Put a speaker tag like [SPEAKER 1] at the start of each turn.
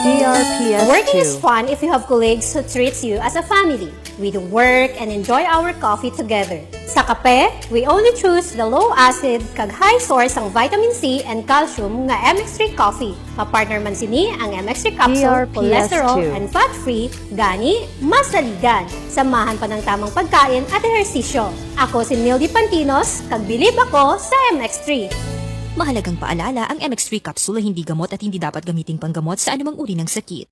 [SPEAKER 1] Working is fun if you have colleagues who treats you as a family. We do work and enjoy our coffee together. Sa kape, we only choose the low-acid kag high source ang vitamin C and calcium nga MX3 coffee. Mapartner man sini ang MX3 capsule, cholesterol and fat-free, gani, masaligan. Samahan pa ng tamang pagkain at ehersisyo. Ako si Mildy Pantinos, kag bilib ako sa MX3.
[SPEAKER 2] Mahalagang paalala, ang MX3 capsule ay hindi gamot at hindi dapat gamiting panggamot sa anumang uri ng sakit.